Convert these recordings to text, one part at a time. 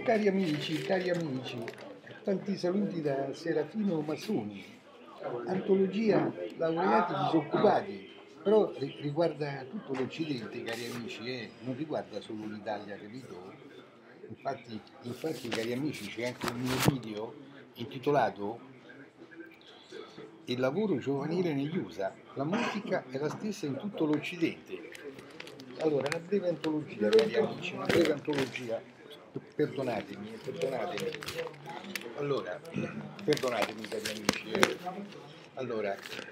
Cari amici, tanti saluti da Serafino Massoni, antologia laureati disoccupati, però riguarda tutto l'Occidente, cari amici, non riguarda solo l'Italia, capito? Infatti, cari amici, c'è anche un mio video intitolato Il lavoro giovanile negli USA, la musica è la stessa in tutto l'Occidente. Allora, una breve antologia, cari amici, una breve antologia. Perdonatemi. Allora, perdonatemi, cari amici. Allora,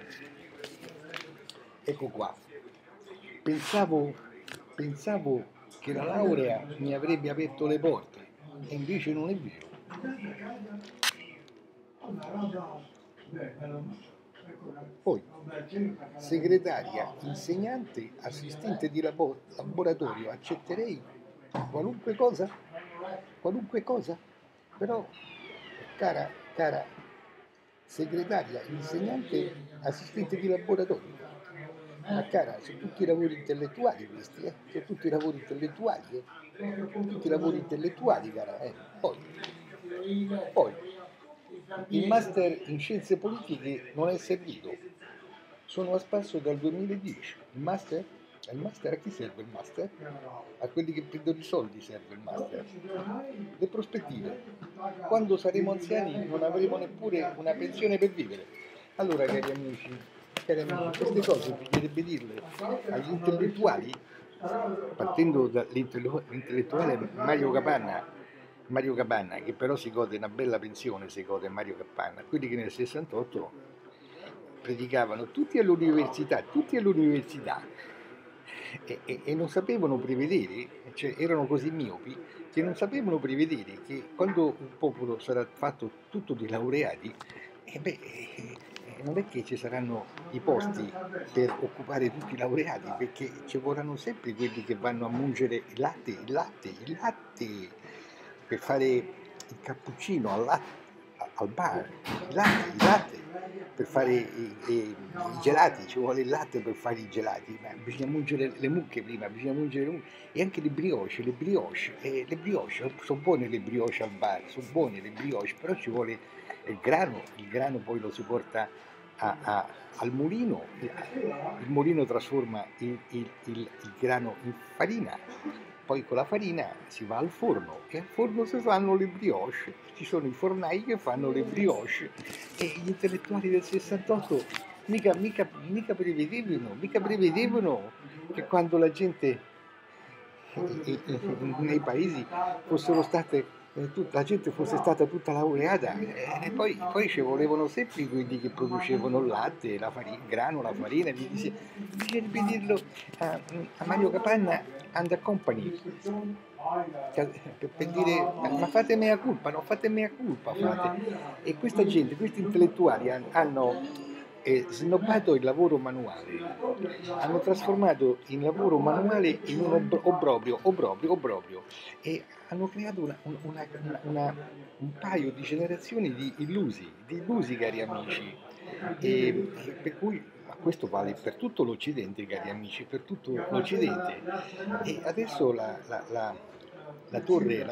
ecco qua. Pensavo che la laurea mi avrebbe aperto le porte, e invece non è vero. Poi, segretaria, insegnante, assistente di laboratorio, accetterei qualunque cosa, però, cara, segretaria, insegnante, assistente di laboratorio, ma cara, sono tutti lavori intellettuali questi, sono tutti lavori intellettuali, cara, Poi, il master in scienze politiche non è servito, sono a spasso dal 2010. Il master a chi serve il master? A quelli che prendono i soldi serve il master. Le prospettive. Quando saremo anziani non avremo neppure una pensione per vivere. Allora, cari amici, queste cose bisognerebbe dirle agli intellettuali, partendo dall'intellettuale Mario Capanna, che però si gode una bella pensione, si gode Mario Capanna, quelli che nel 68 predicavano tutti all'università, e non sapevano prevedere, cioè erano così miopi che non sapevano prevedere che quando un popolo sarà fatto tutto di laureati, non è che ci saranno i posti per occupare tutti i laureati, perché ci vorranno sempre quelli che vanno a mungere il latte, per fare il cappuccino al bar, il latte, per fare i gelati, ci vuole il latte per fare i gelati, ma bisogna mungere le mucche prima, e anche le brioche, sono buone le brioche al bar, però ci vuole il grano poi lo si porta al mulino, il mulino trasforma il grano in farina, poi con la farina si va al forno e al forno si fanno le brioche, ci sono i fornai che fanno le brioche, e gli intellettuali del 68 mica prevedevano che quando la gente nei paesi fossero state la gente fosse stata tutta laureata, e poi ci volevano sempre quelli che producevano il latte, la farina, il grano, la farina. Bisognerebbe dirlo a Mario Capanna and Company, per dire ma fate mea culpa, e questa gente, questi intellettuali hanno snobbato il lavoro manuale, hanno trasformato il lavoro manuale in un obbrobrio, e hanno creato un paio di generazioni di illusi, cari amici, e per cui questo vale per tutto l'Occidente, cari amici, per tutto l'Occidente. E adesso la torre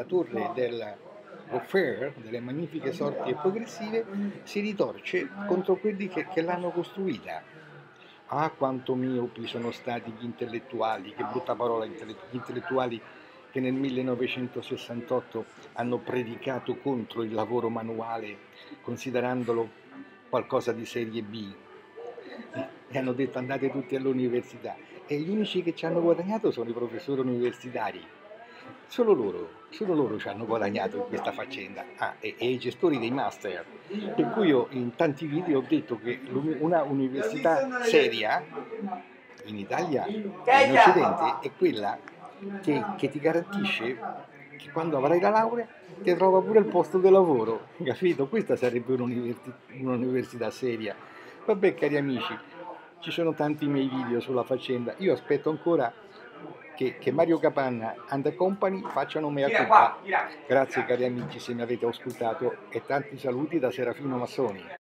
delle magnifiche sorti e progressive si ritorce contro quelli che l'hanno costruita. Ah, quanto miopi sono stati gli intellettuali, che brutta parola, gli intellettuali che nel 1968 hanno predicato contro il lavoro manuale, considerandolo qualcosa di serie B, e hanno detto andate tutti all'università, e gli unici che ci hanno guadagnato sono i professori universitari. Solo loro ci hanno guadagnato in questa faccenda, e i gestori dei master, per cui io in tanti video ho detto che una università seria in Italia e in Occidente è quella che ti garantisce che quando avrai la laurea ti trova pure il posto di lavoro, capito? Questa sarebbe un'università seria. Vabbè, cari amici, ci sono tanti miei video sulla faccenda, io aspetto ancora che Mario Capanna and Company facciano mea culpa. Grazie, cari amici, se mi avete ascoltato, e tanti saluti da Serafino Massoni.